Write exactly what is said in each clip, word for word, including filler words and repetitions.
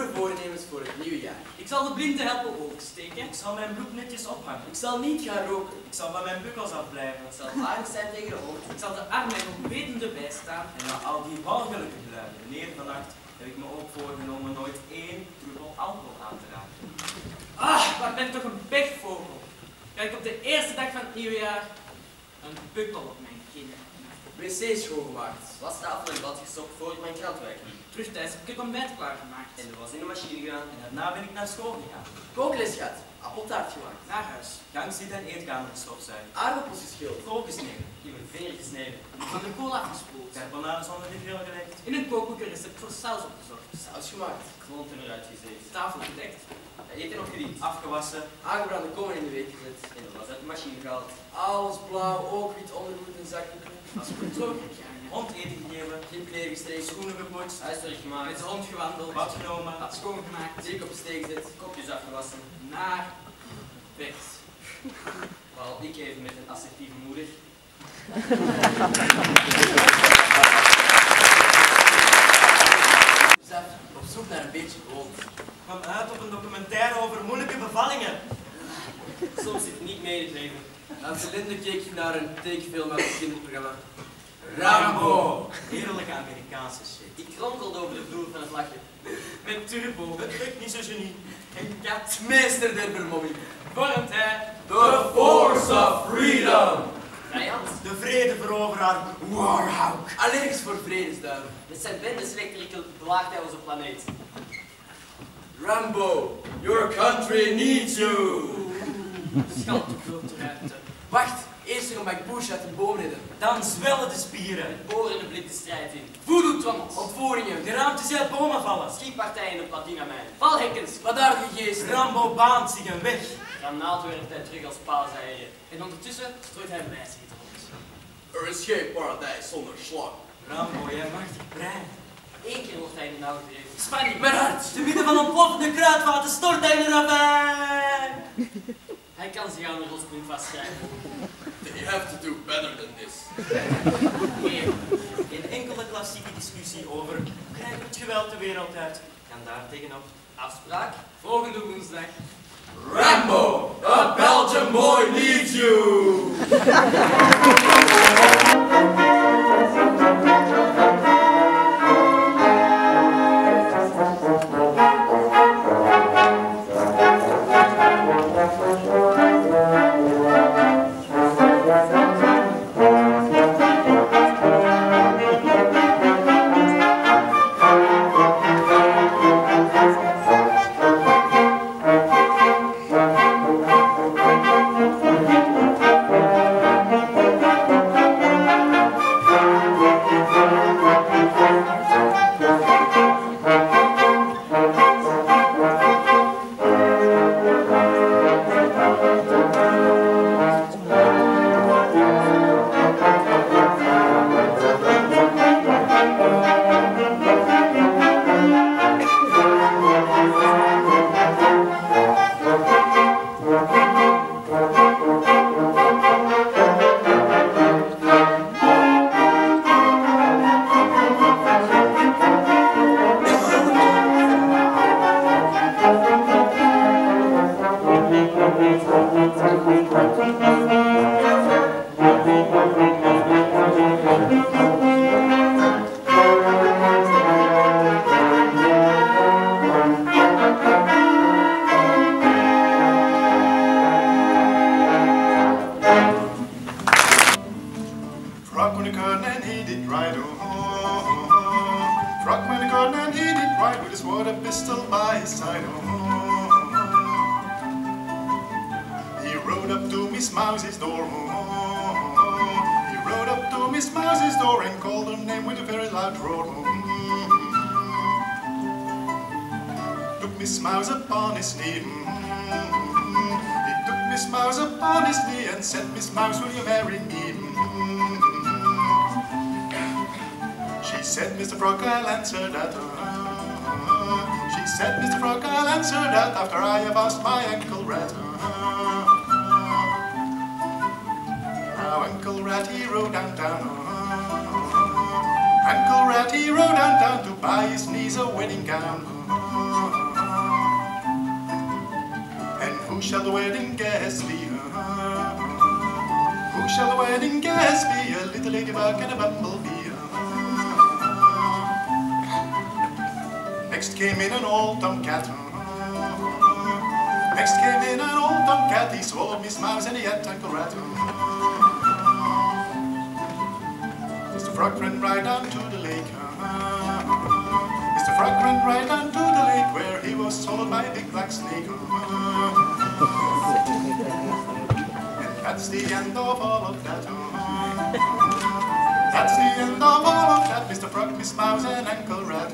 voornemens voor het nieuwe jaar. Ik zal de blinden helpen oversteken. Ik zal mijn broek netjes ophangen. Ik zal niet gaan roken. Ik zal van mijn bukkels afblijven. Ik zal aardig zijn tegen de hond. Ik zal de armen en onwetende bijstaan. En na al die walgelijke geluiden, meneer vannacht, heb ik me ook voorgenomen nooit één druppel alcohol aan te raken. Ah, wat ben ik toch een pechvogel. Kijk ik op de eerste dag van het nieuwe jaar een bukkel op mijn kin. Wc schoongemaakt. Wastafel en bad gestopt voor ik mijn krant wegliep. Terug thuis heb ik het ontbijt klaargemaakt. En er was in de machine gegaan. En daarna ben ik naar school gegaan. Kookles gehad. Appeltaart gemaakt. Naar huis. Gang zitten en eetkamer gestofzuigd. Aardappels geschild. Kool gesneden. In mijn vinger gesneden. Van de kool afgespoeld. Carbonade zonder de grill gelegd. In een kookboek een recept voor saus opgezocht. Saus gemaakt. Klonten eruit gezeten. Tafel gedekt. Eten nog gediend. Afgewassen. Aangebrande kolen in de week gezet. En dat was uit de machine gehaald. Alles blauw, ook wit ondergoed en zakdoeken. Als goed droog gegaan. Hond eten gegeven. Gimp neergestreken. Schoenen gepoetst. Huiswerk Met gemaakt. de hond gewandeld. Bad genomen. Had schoongemaakt. Zeker op de steek gezet. Kopjes afgewassen. Naar bed. Vooral ik even met een assertieve moeder. Zef, op zoek naar een beetje gold. Kwam uit op een documentaire over moeilijke bevallingen. Soms zit ik niet mededreven. Aan Cilinder keek je naar een tekenfilm uit het kinderprogramma. Rambo! Heerlijke Amerikaanse shit. Ik kronkelde over de vloer van het lachje. Met turbo. Het lukt niet zo genie. En kat. Meester der vermomming. Vormt hij. The force of freedom. Vijand, De vredeveroveraar Warhawk. Allergisch voor vredesduiven. met zijn bendes elektrical blaakt hij onze planeet. Rambo, your country needs you. Schalt de grote ruimte. Wacht, eerst nog een push uit de boom redden. Dan zwellen de spieren. Boren de blik de strijd in. Voodoo-trommels, ontvoeringen, Geraamtes die uit bomen vallen. Schietpartijen in de platinamijn. Valhekkens. kwaadaardige geesten. Rambo baant zich een weg. Granaat werpt hij terug als paaseieren. En ondertussen strooit hij wijsheid rond. Er is geen paradijs zonder slag. Rambo, jij mag je brein. Eén keer wordt hij in de nauw gedreven. Spanning. Mijn hart. Te midden van ontploffende kruidvaten stort hij in een ravijn. Hij kan zich aan de rotspunt vastschrijven. You have to do better than this. Hier, geen enkele klassieke discussie over hoe krijgen we het geweld de wereld uit. Kan daar tegenop. Afspraak. Volgende woensdag. Rambo, a Belgian boy needs you. Frog when the gun and he did right, oh. Frog when the gun and he did right with his water pistol by his side, oh. He rode up to Miss Mouse's door, oh. He rode up to Miss Mouse's door and called her name with a very loud roar, oh. Took Miss Mouse upon his knee, he took Miss Mouse upon his knee and said, Miss Mouse, will you marry me? She said, Mister Frog, I'll answer that. Uh, she said, Mister Frog, I'll answer that after I have asked my Uncle Rat. Uh, now Uncle Rat, he rode downtown. Uh, Uncle Rat, he rode downtown to buy his niece a wedding gown. Uh, Who shall the wedding guest be? Who shall the wedding guest be? A little ladybug and a bumblebee. Next came in an old tomcat. Next came in an old tomcat. He swallowed Miss Mouse and he had Uncle Rat. Mister Frog ran right down to the lake. Mister Frog ran right down to the lake where he was swallowed by a big black snake. And that's the end of all of that. That's the end of all of that. Mister Frog, Miss Mouse and Uncle Rat.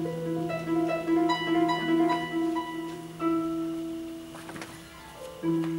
Thank you.